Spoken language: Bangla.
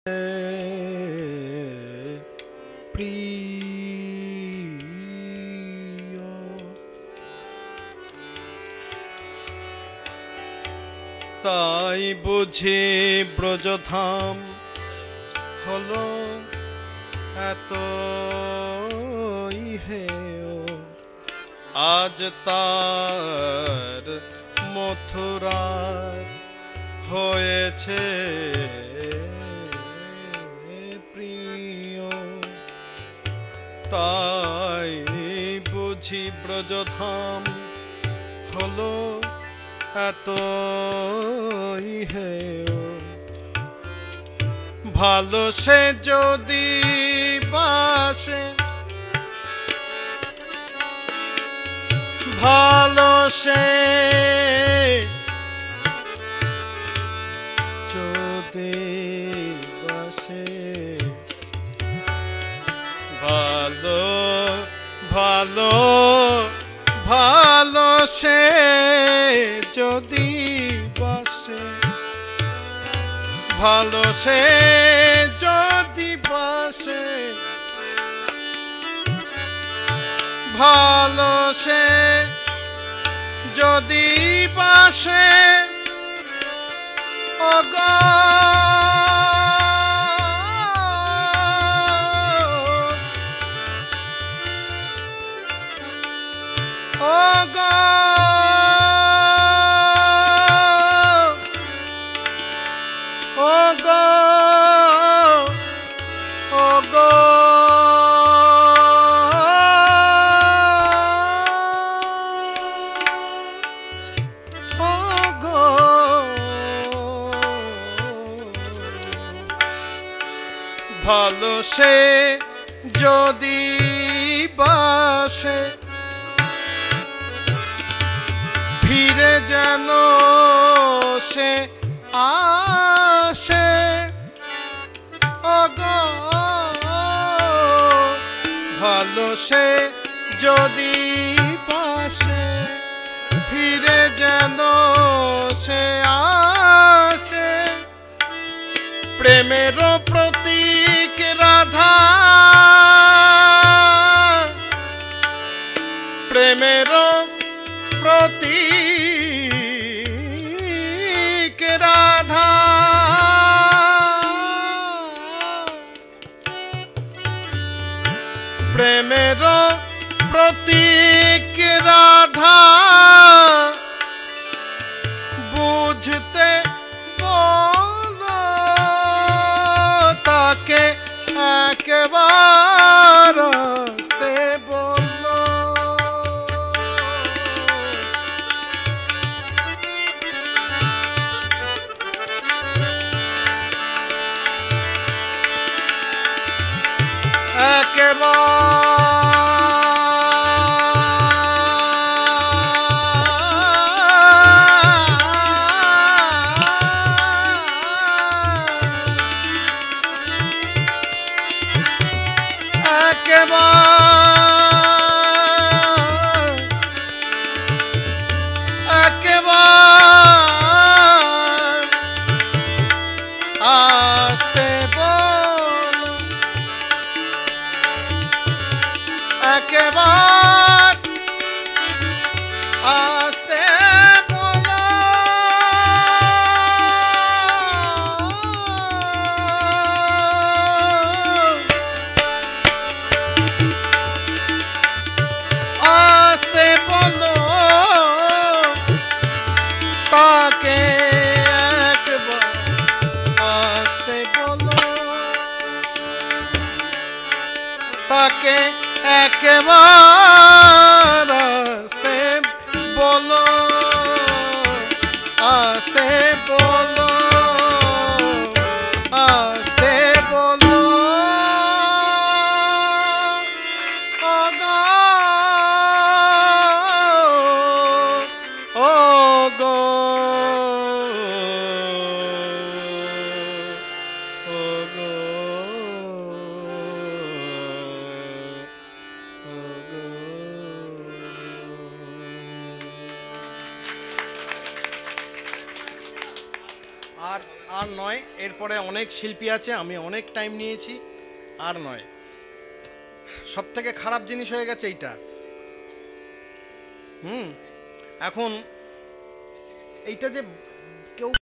প্রিয় তাই বুঝি ব্রজধাম হলো এত হেয় আজ তার মথুরার হয়েছে প্রিয় তাই বুঝি ব্রজধাম হলো এত হেয় ভালো সে যদি বাসে ভালো সে যদি বাসে ভালো ভালো ভালো সে যদি বাসে ভালো সে যদি বাসে ভালো সে যদি বাসে ওগো ওগো ওগো ওগো ওগো ভালো সে যদি বাসে ফিরে যেন সে আসে ওগো ভালো সে যদি পাশে ফিরে যেন সে আসে প্রেমের প্রতীক রাধা প্রেমের প্রতীক রাধা প্রেমের প্রতীক রাধা বুঝতে বলো তাকে একবার আসতে বলো আসতে বলো একবার আসতে বলো আসতে বলো তাকে একবার আসতে বলো তাকে একবার আসতে বলো আসতে বলো আসতে বলো ওগো ওগো আর আর নয়, এরপরে অনেক শিল্পী আছে, আমি অনেক টাইম নিয়েছি, আর নয়। সব থেকে খারাপ জিনিস হয়ে গেছে এইটা। এখন এইটা যে কেউ